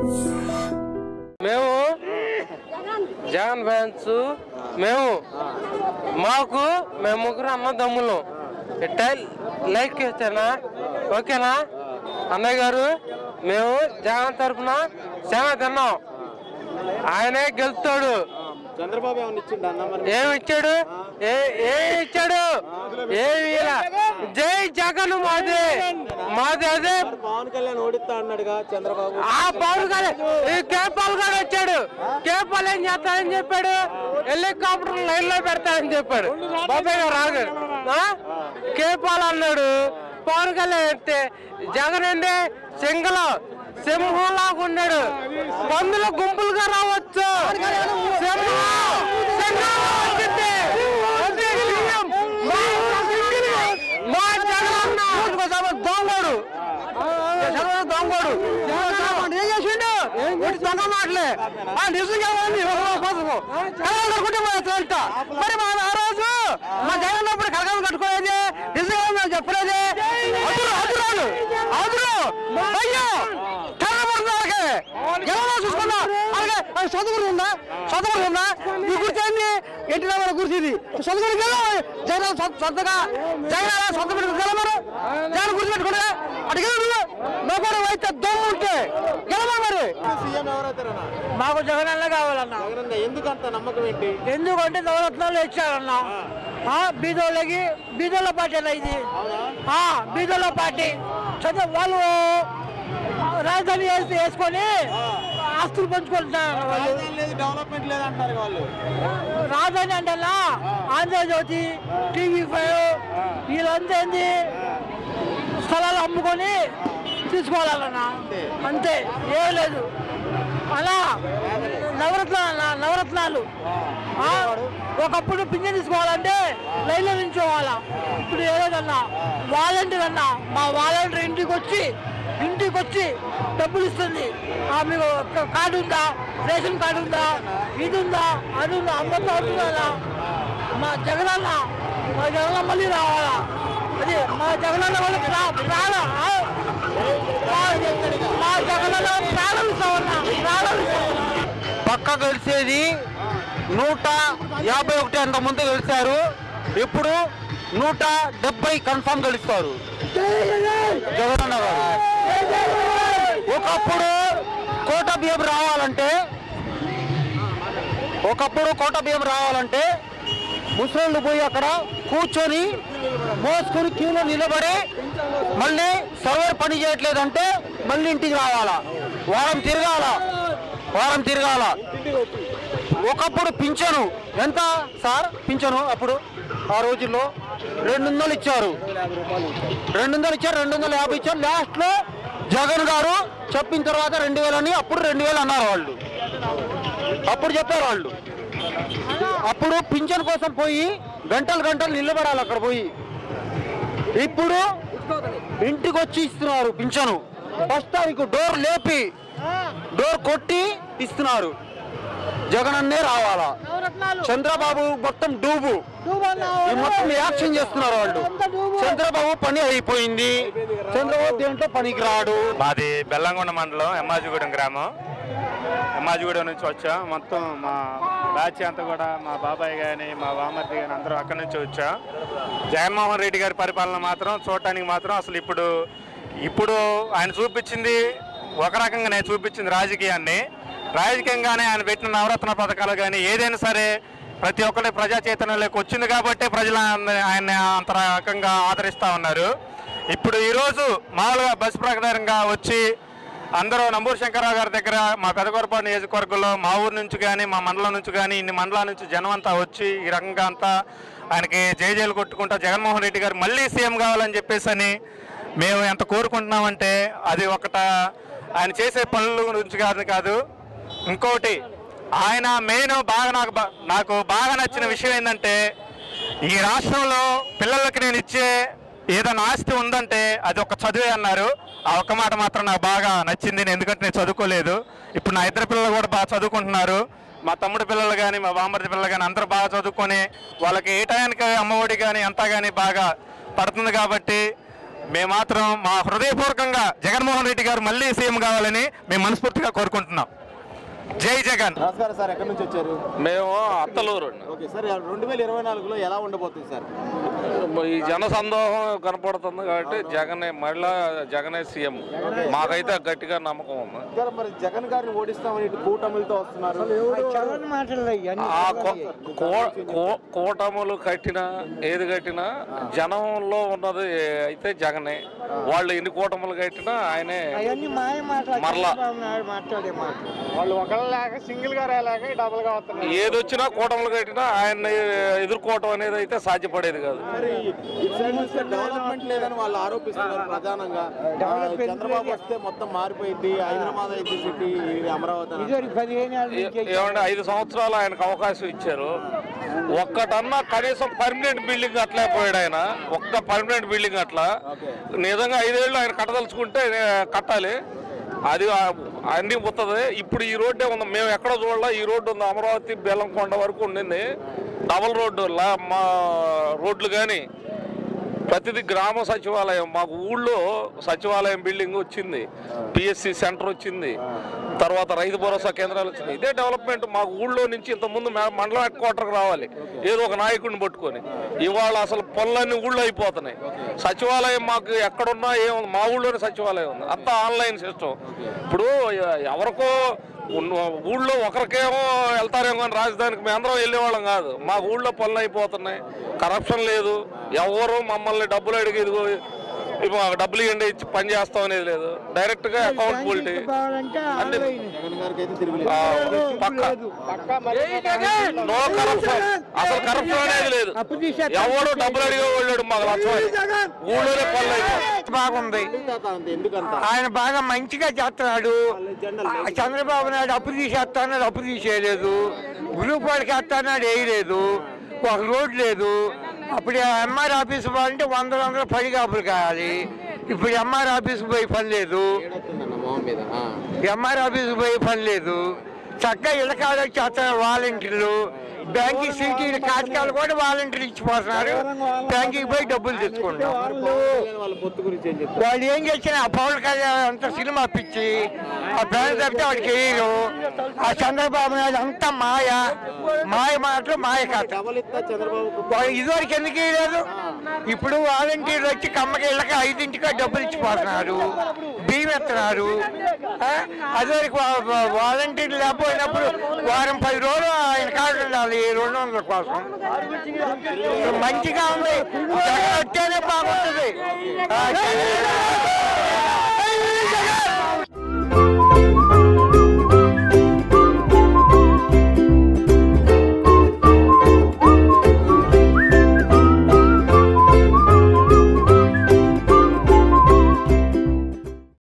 మేము జగన్ ఫ్యాన్స్ మేము ముగ్గురు అన్నదమ్ములు లైక్ చేస్తానా ఓకేనా అన్నయ్య గారు మేము జగన్ తరఫున చాలా తిన్నాం ఆయనే గెలుస్తాడు చంద్రబాబు ఏమి ఇచ్చాడు ఇచ్చాడు ఏమి జై జగన్ మాది అదే పవన్ కళ్యాణ్ ఓడిస్తా అన్నాడుగా చంద్రబాబు పవన్ కళ్యాణ్ కేపాల్ గారు వచ్చాడు కేపాల్ ఏం చేస్తాడని చెప్పాడు హెలికాప్టర్ లైన్ లో పెడతాడని చెప్పాడు బాబాయ్ గారు రాగారు కేపాల్ అన్నాడు పవన్ కళ్యాణ్ అంటే జగన్ అంటే సింహంలాగా ఉన్నాడు పందులు గుంపులుగా రావచ్చు దొంగోడు ఏం చేసిండు దొంగ మాటలే నిజంగా మరి ఆ రోజు మా జగన్ అప్పుడు కలకాలం కట్టుకోలేదు నిజంగా మేము చెప్పలేదు అయ్యో తెల్లబడుతుంది ఎవరో చూసుకున్నా అలాగే చదువుకుందా ఈ గుర్తేంది ఎట్టి గుర్తింది చదువుకుని జగన్ సొంతగా జగన్ సొంత గెలమరు జగన్ గుర్తు పెట్టుకుంటే అటు గెలు నోకడు అయితే దమ్ము ఉంటే గెలమరు మరి మాకు జగన్ అన్న కావాలన్నా ఎందుకంత నమ్మకం ఏంటి ఎందుకంటే నవరత్నాలు ఇచ్చారన్నా బీదోళ్ళ పార్టీ అన్న ఇది బీదోళ్ళ పార్టీ వాళ్ళు రాజధాని వేసుకొని ఆస్తులు పంచుకుంటున్నారు డెవలప్మెంట్ లేదంటారు వాళ్ళు రాజధాని అంటే ఆంధ్రజ్యోతి TV5 వీళ్ళంతా ఏంది స్థలాలు అమ్ముకొని తీసుకోవాలన్నా అంతే ఏం లేదు అలా నవరత్నాలు ఒకప్పుడు పింఛన్ తీసుకోవాలంటే లైన్లో నిల్చోవాలా ఇప్పుడు ఏదన్నా వాలంటీర్ అన్నా మా వాలంటీర్ ఇంటికి వచ్చి డబ్బులు ఇస్తుంది మీకు కార్డు ఉందా రేషన్ కార్డు ఉందా ఇది ఉందా అది ఉందా అమ్మతో అవుతుందా మా జగనన్న మళ్ళీ రావాలా అది మా జగనన్న వాళ్ళు మా జగనన్న పక్క గెలిచేది 151 అంత ముందు గెలిచారు ఇప్పుడు 170 కన్ఫర్మ్ గెలుస్తారు జగనన్న గారు ఒకప్పుడు కోట బియ్యం రావాలంటే ముసలోళ్ళు పోయి అక్కడ కూర్చొని మోసుకొని క్యూలో నిలబడి మళ్ళీ సర్వర్ పని చేయట్లేదంటే మళ్ళీ ఇంటికి రావాలా వారం తిరగాల ఒకప్పుడు పింఛను ఎంత సార్ పింఛను అప్పుడు ఆ రోజుల్లో 200 ఇచ్చారు 250 ఇచ్చారు లాస్ట్లో జగన్ గారు చెప్పిన తర్వాత 2000 అని అప్పుడు 2000 అన్నారు వాళ్ళు అప్పుడు చెప్పారు వాళ్ళు అప్పుడు పింఛన్ కోసం పోయి గంటలు నిలబడాలి అక్కడ పోయి ఇప్పుడు ఇంటికి వచ్చి ఇస్తున్నారు పింఛను ఫస్ట్ తారీఖు డోర్ కొట్టి ఇస్తున్నారు జగన్ అన్నే రావాలా చంద్రబాబు మొత్తం డూబు మొత్తం యాక్షన్ చేస్తున్నారు వాళ్ళు చంద్రబాబు పని అయిపోయింది చంద్రబాబు దేంట్లో పనికి రాడు మాది బెల్లంకొండ మండలం ఎమ్మాజిగూడెం గ్రామం ఎమ్మాజిగూడెం నుంచి వచ్చాం మొత్తం మా బ్యాచ్ అంతా కూడా మా బాబాయ్ కానీ మా బామర్ది కానీ అందరూ అక్కడి నుంచి వచ్చాం జగన్మోహన్ రెడ్డి గారి పరిపాలన మాత్రం చూడటానికి మాత్రం అసలు ఇప్పుడు ఆయన చూపించింది ఒక రకంగానే చూపించింది రాజకీయంగానే ఆయన పెట్టిన నవరత్న పథకాలు కానీ ఏదైనా సరే ప్రతి ఒక్కరి ప్రజా చైతన్యంలోకి వచ్చింది కాబట్టి ప్రజలు ఆయన అంత రకంగా ఆదరిస్తూ ఉన్నారు. ఇప్పుడు ఈరోజు మామూలుగా బస్సు ప్రకారంగా వచ్చి అందరూ నంబూరు శంకరరావు గారి దగ్గర మా పెదకొరపాడు నియోజకవర్గంలో మా ఊరు నుంచి కానీ మా మండలం నుంచి కానీ ఇన్ని మండలాల నుంచి జనం అంతా వచ్చి ఈ రకంగా అంతా ఆయనకి జైలు కొట్టుకుంటా జగన్మోహన్ రెడ్డి గారు మళ్ళీ సీఎం కావాలని చెప్పేసి అని మేము ఎంత కోరుకుంటున్నామంటే అది ఆయన చేసే పనుల గురించి కాదు. ఇంకోటి ఆయన మెయిన్ నాకు బాగా నచ్చిన విషయం ఏంటంటే ఈ రాష్ట్రంలో పిల్లలకి నేను ఇచ్చే ఏదైనా ఆస్తి ఉందంటే అది ఒక చదువే అన్నారు. ఆ ఒక్క మాట మాత్రం నాకు బాగా నచ్చింది. ఎందుకంటే నేను చదువుకోలేదు. ఇప్పుడు నా ఇద్దరు పిల్లలు కూడా బాగా చదువుకుంటున్నారు. మా తమ్ముడు పిల్లలు కానీ మా బామ్మర్ది పిల్లలు కానీ అందరూ బాగా చదువుకొని వాళ్ళకి ఏ టయానికి అమ్మఒడి కానీ అంతా కానీ బాగా పడుతుంది. కాబట్టి మేము మాత్రం మా హృదయపూర్వకంగా జగన్మోహన్ రెడ్డి గారు మళ్ళీ సీఎం కావాలని మేము మనస్ఫూర్తిగా కోరుకుంటున్నాం. జై జగన్. నమస్కారం సార్, ఎక్కడి నుంచి వచ్చారు? మేము అత్తలూరు. ఓకే సార్, 2024లో ఎలా ఉండబోతుంది సార్? ఈ జన సందోహం కనపడుతుంది కాబట్టి మళ్ళా జగనే సీఎం మాకైతే గట్టిగా నమ్మకం ఉంది. మరి జగన్ గారిని ఓడిస్తామని కూటమిలతో వస్తున్నారు. ఆ కూటములు కట్టినా ఏది కట్టినా జనంలో ఉన్నది అయితే జగనే. వాళ్ళు ఎన్ని కూటములు కట్టినా ఆయనే మరలా ఏదొచ్చినా కూటములు కట్టినా ఆయన ఎదుర్కోవటం అనేది అయితే సాధ్యపడేది కాదు. డెవలప్మెంట్ లేదని వాళ్ళు ఆరోపిస్తున్నారు ప్రధానంగా. చంద్రబాబు వస్తే మొత్తం మారిపోయింది, హైదరాబాద్ అయితే సిటీ, అమరావతి. ఏమంటే 5 సంవత్సరాలు ఆయనకు అవకాశం ఇచ్చారు. ఒక్కటన్నా కనీసం పర్మనెంట్ బిల్డింగ్ అట్లా పోయాడు ఆయన. ఒక్క పర్మనెంట్ బిల్డింగ్ అట్లా నిజంగా 5 ఏళ్ళు ఆయన కట్టదలుచుకుంటే కట్టాలి. అది అన్నీ పోతుంది. ఇప్పుడు ఈ రోడ్డే ఉంది, మేము ఎక్కడ చూడాల ఈ రోడ్డు ఉంది. అమరావతి బెల్లంకొండ వరకు ఉండింది డబల్ రోడ్డు. మా రోడ్లు కానీ ప్రతిదీ గ్రామ సచివాలయం, మాకు ఊళ్ళో సచివాలయం బిల్డింగ్ వచ్చింది, పిఎస్సి సెంటర్ వచ్చింది, తర్వాత రైతు భరోసా కేంద్రాలు వచ్చింది. ఇదే డెవలప్మెంట్. మాకు ఊళ్ళో నుంచి ఇంతకుముందు మండలం హెడ్ క్వార్టర్కి రావాలి ఏదో ఒక నాయకుడిని పట్టుకొని. ఇవాళ అసలు పనులన్నీ ఊళ్ళో అయిపోతున్నాయి. సచివాలయం మాకు ఎక్కడున్నా ఏముంది, మా ఊళ్ళోనే సచివాలయం ఉంది. అంతా ఆన్లైన్ సిస్టమ్. ఇప్పుడు ఎవరికో ఊళ్ళో ఒకరికేమో వెళ్తారేమో కానీ రాజధానికి మేము అందరం వెళ్ళేవాళ్ళం కాదు. మా ఊళ్ళో పనులు అయిపోతున్నాయి. కరప్షన్ లేదు. ఎవరు మమ్మల్ని డబ్బులు అడిగేది ఇప్పుడు డబ్బులు ఇవ్వండి ఇచ్చి పని చేస్తాం అనేది లేదు. డైరెక్ట్ గా అకౌంటబిలిటీ అంటే నో కరప్షన్. అసలు కరప్షన్ అనేది లేదు. ఎవరు డబ్బులు అడిగేవాళ్ళు మాకు లక్ష ఊళ్ళోనే పనులు అయిపోయి బాగుంది. ఆయన బాగా మంచిగా చేస్తున్నాడు. చంద్రబాబు నాయుడు అప్పు తీసేస్తాడు, అప్పు తీసేయలేదు. గ్రూప్ వాడికి వేస్తాడు, వేయలేదు. ఒక రోడ్ లేదు. అప్పుడు ఎంఆర్ ఆఫీస్ పోవాలంటే 100 పడిగాపులు కావాలి. ఇప్పుడు ఎంఆర్ ఆఫీస్కి పోయి పని లేదు. ఎంఆర్ ఆఫీస్కి పోయి పని లేదు. చక్కగా ఇళ్ళకాడ చేస్తున్నారు వాలంటీర్లు. బ్యాంకింగ్ సిటీలు కాటకాలు కూడా వాలంటీర్లు ఇచ్చిపోతున్నారు. బ్యాంకింగ్ పోయి డబ్బులు తెచ్చుకుంటారు. వాళ్ళు ఏం చేసినా ఆ పవన్ కళ్యాణ్ అంత సినిమా పిచ్చి ఆ బ్యాంక్ తప్పితే వాడికి వేయరు. ఆ చంద్రబాబు నాయుడు అంతా మాయ మాటలు మాయ కథ. ఇదివరకు ఎందుకు వేయలేదు? ఇప్పుడు వాలంటీర్లు వచ్చి కమ్మకి ఇళ్ళకి 5ంటికి డబ్బులు ఇచ్చిపోతున్నారు, బియ్యం ఎత్తున్నారు. అదివరకు వాలంటీర్లు లేకపోయినప్పుడు వారం 10 రోజులు ఆయన కాదు ఉండాలి 200 కోసం. మంచిగా ఉంది. బాగుంటుంది.